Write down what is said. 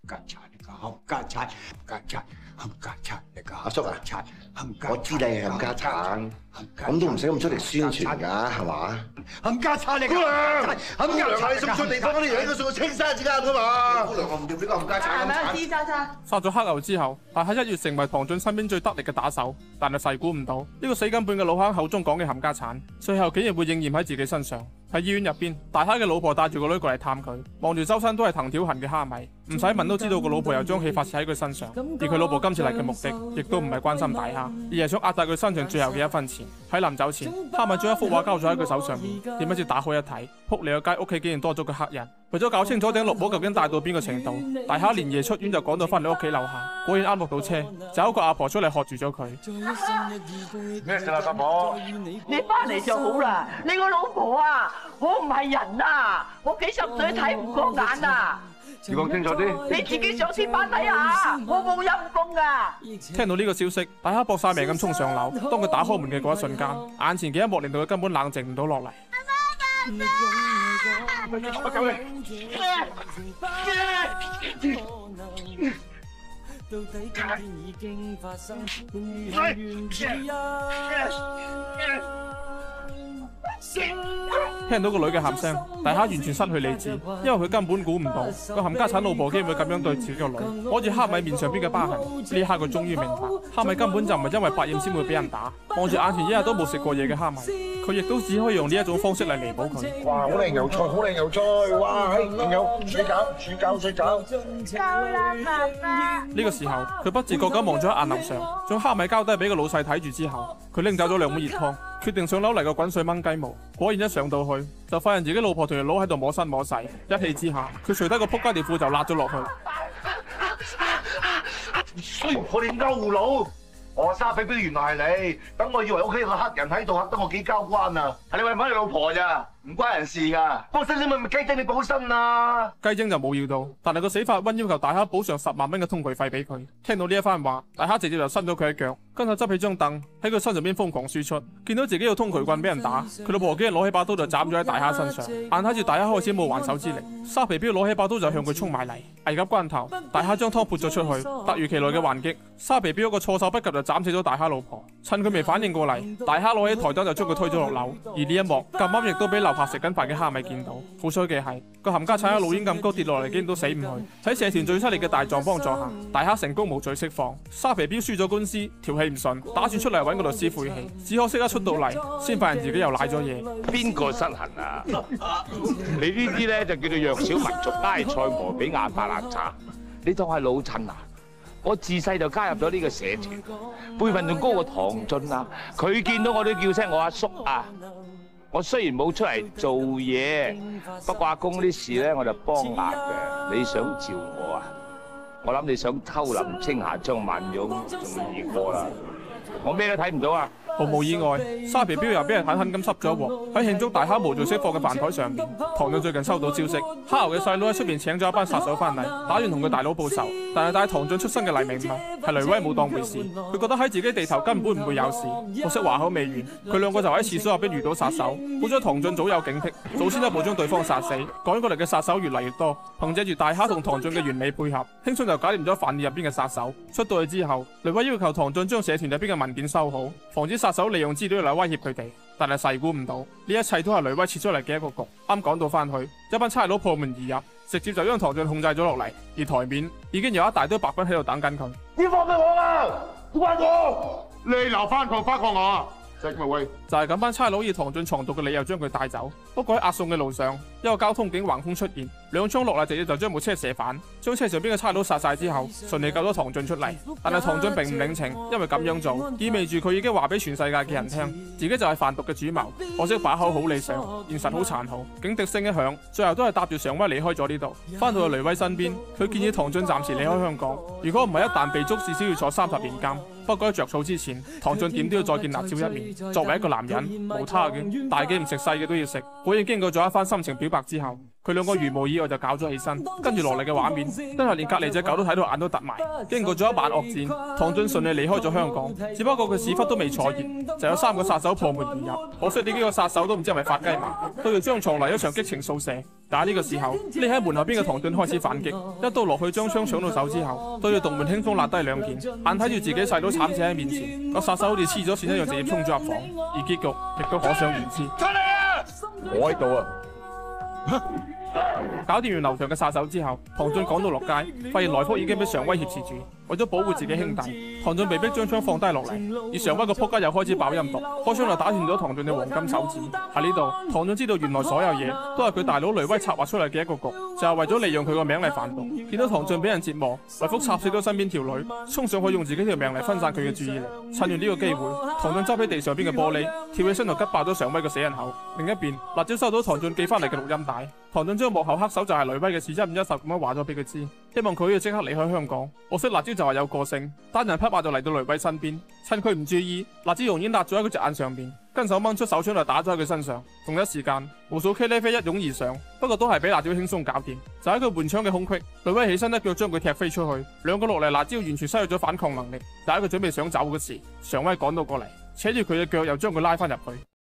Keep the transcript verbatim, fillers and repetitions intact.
家產嚟㗎，冚家產，家產，冚家產嚟㗎。 阿叔啊，我知你係冚家產，咁都唔使咁出嚟宣傳㗎，係嘛？ 冚家產嚟㗎。 姑娘，姑娘，你送錯地方嗰啲人應該送去青山至啱㗎嘛？姑娘，我唔要呢個冚家產。 係咪啊？知渣渣。 殺咗黑牛之後，大蝦一躍成為唐駿身邊最得力嘅打手，但係細估唔到呢個死梗本嘅老坑口中講嘅冚家產，最後竟然會應驗喺自己身上。喺醫院入邊，大蝦嘅老婆帶住個女過嚟探佢，望住周身都係藤條痕嘅蝦米，唔使問都知道個老婆有將氣發泄喺佢身上。而佢老婆今次嚟嘅目的，亦都唔係關心大蝦，而係想壓晒佢身上最後嘅一分錢。喺臨走前，蝦米將一幅畫交咗喺佢手上面，點不知打開一睇，撲你個街，屋企竟然多咗個黑人。為咗搞清楚頂綠帽究竟大到邊個程度，大蝦連夜出院就趕到翻你屋企樓下，果然啱落到車，就有一個阿婆出嚟喝住咗佢。 咩事啊，阿婆？ 你翻嚟就好啦，你個老婆啊，我唔係人啊，我幾十歲睇唔過眼啊！ 你講清楚啲。 你自己上天班睇下，我冇陰功噶。 聽到呢個消息，大蝦搏晒命咁衝上樓，當佢打開門嘅嗰一瞬間，眼前嘅一幕令到佢根本冷靜唔到落嚟。 我救你！到底今天已經發生，如係緣字一。 聽到個女嘅喊聲，大蝦完全失去理智，因為佢根本估唔到個冚家產老婆竟然會咁樣對自己個女。攞住蝦米面上邊嘅疤痕，呢一刻佢終於明白，蝦米根本就唔係因為百厭先會俾人打。望住眼前一日都冇食過嘢嘅蝦米，佢亦都只可以用呢一種方式嚟彌補佢。 哇，好靚油菜，好靚油菜，哇，仲有水餃、薯餃、水餃。 夠啦，媽媽。 呢個時候，佢不自覺咁望咗一眼樓上，將蝦米交低俾個老細睇住之後，佢拎走咗兩碗熱湯，決定上樓嚟個滾水炆雞毛。果然一上到去，就發現自己老婆同條佬喺度摸身摸細，一氣之下，佢除低個仆街條褲就辣咗落去。 我哋勾佬，我沙比比原來係你，等我以為屋企有個黑人喺度，嚇得我幾交關啊！係你為唔為你老婆咋？唔關人事噶，幫新仔咪咪雞精你補身啊！ 雞精就冇要到，但係個死法溫要求大蝦補償十萬蚊嘅通渠費俾佢。聽到呢一番話，大蝦直接就伸咗佢一腳，跟住執起張凳喺佢身上邊瘋狂輸出。見到自己有通渠棍俾人打，佢老婆竟然攞起把刀就斬咗喺大蝦身上。眼睇住大蝦開始冇還手之力，沙皮彪攞起把刀就向佢衝埋嚟。危急關頭，大蝦將湯潑咗出去，突如其來嘅還擊，沙皮彪一個措手不及就斬死咗大蝦老婆。趁佢未反應過嚟，大蝦攞起台燈就將佢推咗落樓。而呢一幕咁啱亦都俾樓下食緊飯嘅蝦米見到。好彩嘅係個冚家產喺路邊咁高跌落嚟，竟然都死唔去。喺社團最犀利嘅大狀幫助下，大蝦成功無罪釋放。沙皮彪輸咗官司，條氣唔順，打算出嚟揾個律師晦氣，只可惜一出到嚟，先發現自己又賴咗嘢。 邊個失衡啊？你呢啲咧就叫做弱小民族埃塞俄比亞白蘭茶，你當係老襯啊？我自細就加入咗呢個社團，輩份仲高過唐駿啊！佢見到我都叫聲我阿叔啊！我雖然冇出嚟做嘢，不過阿公啲事咧我就幫壓嘅。你想召我啊？我諗你想偷林青霞、張曼玉仲易過啦。我咩都睇唔到啊！ 毫無意外，沙皮彪又俾人狠狠咁濕咗一鑊。喺慶祝大蝦無罪釋放嘅飯台上面，唐駿最近收到消息，蝦牛嘅細佬喺出邊請咗一班殺手翻嚟，打算同佢大佬報仇。但係帶唐駿出身嘅黎明文係雷威冇當回事，佢覺得喺自己地頭根本唔會有事。可惜話口未完，佢兩個就喺廁所入邊遇到殺手。好彩唐駿早有警惕，早先一步將對方殺死。趕過嚟嘅殺手越嚟越多，憑借住大蝦同唐駿嘅完美配合，輕鬆就搞掂咗飯店入邊嘅殺手。出到去之後，雷威要求唐駿將社團入邊嘅文件收好，防止殺手利用資料嚟威脅佢哋。但係細估唔到，呢一切都係雷威設出嚟嘅一個局。啱趕到翻去，一班差佬破門而入，直接就將唐駿控制咗落嚟。而台面已經有一大堆白軍喺度等緊佢。 要放俾我啦，關我！ 你留翻佢翻過我啊！石無威就係咁，班差佬以唐駿藏毒嘅理由將佢帶走。不過喺押送嘅路上，一個交通警橫空出現，兩槍落嚟直接就將部車射反，將車上邊嘅差佬殺晒之後，順利救咗唐駿出嚟。但係唐駿並唔領情，因為咁樣做意味住佢已經話俾全世界嘅人聽，自己就係販毒嘅主謀。可惜把口好理想，現實好殘酷。警笛聲一響，最後都係搭住常威離開咗呢度。翻到去雷威身邊，佢建議唐駿暫時離開香港，如果唔係一旦被捉，至少要坐三十年監。不過喺着草之前，唐駿點都要再見辣椒一面。作為一個男人，無他嘅，大嘅唔食細嘅都要食。果然經過咗一番心情表白之後， 佢兩個如無意外就搞咗起身，跟住落嚟嘅畫面真係連隔離隻狗都睇到眼都突埋。經過咗一晚惡戰，唐駿順利離開咗香港，只不過佢屎忽都未坐熱，就有三個殺手破門而入。可惜呢幾個殺手都唔知係咪發雞麻，對住張床嚟一場激情掃射。但係呢個時候，匿喺門後邊嘅唐駿開始反擊，一刀落去將槍搶到手之後，對住洞門輕鬆揦低兩件，眼睇住自己細佬慘死喺面前，個殺手好似黐咗線一樣直接衝咗入房，而結局亦都可想而知。 出嚟啊！ 我喺度啊！ 搞掂完樓上嘅殺手之後，唐駿趕到落街，發現來福已經俾常威挾持住。為咗保護自己兄弟，唐駿被逼將槍放低落嚟，而常威個仆街又開始爆陰毒，開槍就打斷咗唐駿嘅黃金手指。喺呢度，唐駿知道原來所有嘢都係佢大佬雷威策劃出嚟嘅一個局，就係為咗利用佢個名嚟販毒。見到唐駿俾人折磨，來福插死咗身邊條女，衝上去用自己條命嚟分散佢嘅注意力。趁住呢個機會，唐駿執起地上邊嘅玻璃，跳起身就吉爆咗常威個死人口。另一邊，辣椒收到唐駿寄翻嚟嘅錄音帶，唐駿將幕後黑手就係雷威嘅事一五一十咁樣話咗俾佢知，希望佢可以即刻離開香港。可惜辣椒就係有個性，單人匹馬就嚟到雷威身邊，趁佢唔注意，辣椒容易辣咗喺佢隻眼上邊，跟手掹出手槍就打咗喺佢身上。同一時間，無數茄喱啡一擁而上，不過都係俾辣椒輕鬆搞掂。就喺佢換槍嘅空隙，雷威起身一腳將佢踢飛出去，兩個落嚟辣椒完全失去咗反抗能力。就喺佢準備想走嗰時，常威趕到過嚟，扯住佢嘅腳又將佢拉翻入去。